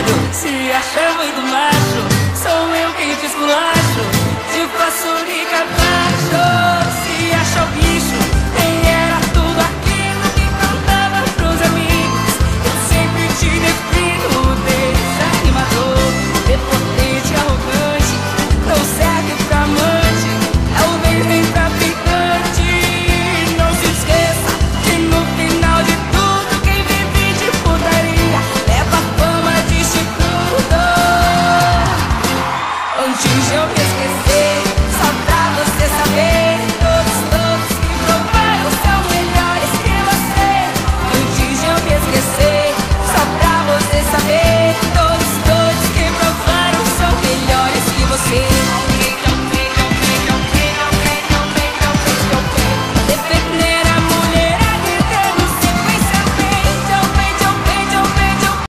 Se acha muito macho, sou eu quem te esculacho, te faço ligar baixo. Se acha o bicho, nem era tudo aquilo que contava pros amigos. Eu sempre te defino, desanimador, prepotente, arrogante, não serve pra amante, talvez nem pra ficante. Não se esqueça que no final de tudo quem vive de putaria leva fama de chifrudo. Antes de eu